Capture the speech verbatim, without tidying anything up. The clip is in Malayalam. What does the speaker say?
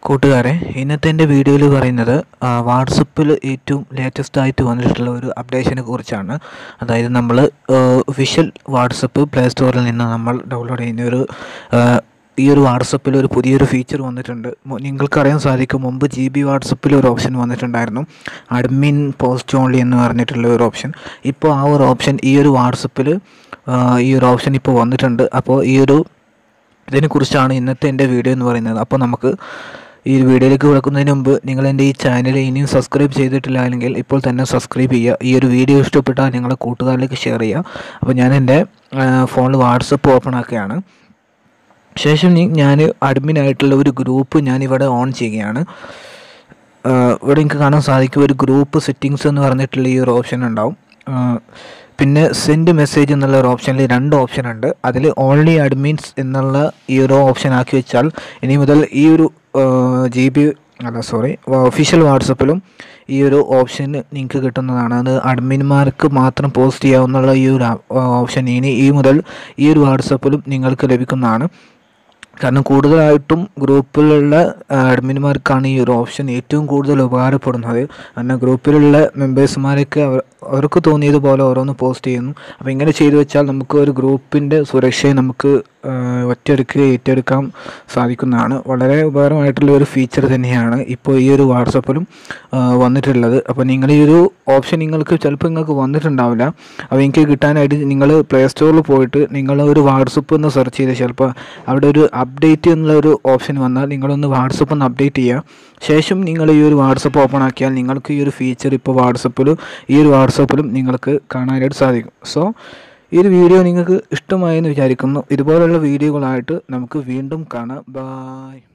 കൂട്ടുകാരെ, ഇന്നത്തെ എൻ്റെ വീഡിയോയിൽ പറയുന്നത് വാട്സപ്പിൽ ഏറ്റവും ലേറ്റസ്റ്റ് ആയിട്ട് വന്നിട്ടുള്ള ഒരു അപ്ഡേഷനെ കുറിച്ചാണ്. അതായത് നമ്മൾ വിഷ്വൽ വാട്സപ്പ് പ്ലേ സ്റ്റോറിൽ നിന്ന് നമ്മൾ ഡൗൺലോഡ് ചെയ്യുന്ന ഒരു ഈ ഒരു വാട്സപ്പിൽ ഒരു പുതിയൊരു ഫീച്ചർ വന്നിട്ടുണ്ട്. നിങ്ങൾക്കറിയാൻ സാധിക്കും, മുമ്പ് ജി ബി വാട്സപ്പിൽ ഒരു ഓപ്ഷൻ വന്നിട്ടുണ്ടായിരുന്നു, അഡ്മിൻ പോസ്റ്റ് ഓൺലി എന്ന് പറഞ്ഞിട്ടുള്ള ഒരു ഓപ്ഷൻ. ഇപ്പോൾ ആ ഒരു ഓപ്ഷൻ ഈ ഒരു വാട്സപ്പിൽ ഈ ഒരു ഓപ്ഷൻ ഇപ്പോൾ വന്നിട്ടുണ്ട്. അപ്പോൾ ഈ ഒരു ഇതിനെക്കുറിച്ചാണ് ഇന്നത്തെ എൻ്റെ വീഡിയോ എന്ന് പറയുന്നത്. അപ്പോൾ നമുക്ക് ഈ വീഡിയോയിലേക്ക് കിടക്കുന്നതിന് മുമ്പ് നിങ്ങൾ എൻ്റെ ഈ ചാനൽ ഇനിയും സബ്സ്ക്രൈബ് ചെയ്തിട്ടില്ല അല്ലെങ്കിൽ ഇപ്പോൾ തന്നെ സബ്സ്ക്രൈബ് ചെയ്യുക. ഈ ഒരു വീഡിയോ ഇഷ്ടപ്പെട്ടാൽ നിങ്ങളെ കൂട്ടുകാരിലേക്ക് ഷെയർ ചെയ്യുക. അപ്പോൾ ഞാൻ എൻ്റെ ഫോണിൽ വാട്സപ്പ് ഓപ്പൺ ആക്കുകയാണ്. ശേഷം ഞാൻ അഡ്മിൻ ആയിട്ടുള്ള ഒരു ഗ്രൂപ്പ് ഞാനിവിടെ ഓൺ ചെയ്യുകയാണ്. ഇവിടെ എനിക്ക് കാണാൻ സാധിക്കും, ഒരു ഗ്രൂപ്പ് സെറ്റിങ്സ് എന്ന് പറഞ്ഞിട്ടുള്ള ഈ ഒരു ഓപ്ഷൻ ഉണ്ടാവും. പിന്നെ സെൻഡ് മെസ്സേജ് എന്നുള്ള ഒരു ഓപ്ഷനിൽ രണ്ട് ഓപ്ഷൻ ഉണ്ട്. അതിൽ ഓൺലി അഡ്മിൻസ് എന്നുള്ള ഈ ഒരു ഓപ്ഷൻ ആക്കി വെച്ചാൽ ഇനി മുതൽ ഈ ഒരു ജി ബി അല്ല സോറി ഒഫീഷ്യൽ വാട്സപ്പിലും ഈ ഒരു ഓപ്ഷൻ നിങ്ങൾക്ക് കിട്ടുന്നതാണ്. അത് അഡ്മിന്മാർക്ക് മാത്രം പോസ്റ്റ് ചെയ്യാവുന്ന ഈ ഒരു ഓപ്ഷൻ ഇനി ഈ മുതൽ ഈ ഒരു വാട്സപ്പിലും നിങ്ങൾക്ക് ലഭിക്കുന്നതാണ്. കാരണം കൂടുതലായിട്ടും ഗ്രൂപ്പിലുള്ള അഡ്മിന്മാർക്കാണ് ഈ ഒരു ഓപ്ഷൻ ഏറ്റവും കൂടുതൽ ഉപകാരപ്പെടുന്നത്. കാരണം ഗ്രൂപ്പിലുള്ള മെമ്പേഴ്സുമാരൊക്കെ അവർ അവർക്ക് തോന്നിയതുപോലെ ഓരോന്ന് പോസ്റ്റ് ചെയ്യുന്നു. അപ്പോൾ ഇങ്ങനെ ചെയ്തു വെച്ചാൽ നമുക്ക് ഒരു ഗ്രൂപ്പിൻ്റെ സുരക്ഷയെ നമുക്ക് ഒറ്റയെടുക്കുക ഏറ്റെടുക്കാൻ സാധിക്കുന്നതാണ്. വളരെ ഉപകാരമായിട്ടുള്ള ഒരു ഫീച്ചർ തന്നെയാണ് ഇപ്പോൾ ഈ ഒരു വാട്സപ്പിലും വന്നിട്ടുള്ളത്. അപ്പോൾ നിങ്ങൾ ഈ ഒരു ഓപ്ഷൻ നിങ്ങൾക്ക് ചിലപ്പോൾ നിങ്ങൾക്ക് വന്നിട്ടുണ്ടാവില്ല. അപ്പോൾ എനിക്ക് കിട്ടാനായിട്ട് നിങ്ങൾ പ്ലേ സ്റ്റോറിൽ പോയിട്ട് നിങ്ങൾ ഒരു വാട്സപ്പ് എന്ന് സെർച്ച് ചെയ്ത് ചിലപ്പോൾ അവിടെ ഒരു അപ്ഡേറ്റ് എന്നുള്ള ഒരു ഓപ്ഷൻ വന്നാൽ നിങ്ങളൊന്ന് വാട്സപ്പ് ഒന്ന് അപ്ഡേറ്റ് ചെയ്യുക. ശേഷം നിങ്ങൾ ഈ ഒരു വാട്സപ്പ് ഓപ്പൺ ആക്കിയാൽ നിങ്ങൾക്ക് ഈ ഒരു ഫീച്ചർ ഇപ്പോൾ വാട്സപ്പിലും ഈ ഒരു വാട്സപ്പിലും നിങ്ങൾക്ക് കാണാനായിട്ട് സാധിക്കും. സോ ഈ ഒരു വീഡിയോ നിങ്ങൾക്ക് ഇഷ്ടമായെന്ന് വിചാരിക്കുന്നു. ഇതുപോലുള്ള വീഡിയോകളായിട്ട് നമുക്ക് വീണ്ടും കാണാം. ബൈ.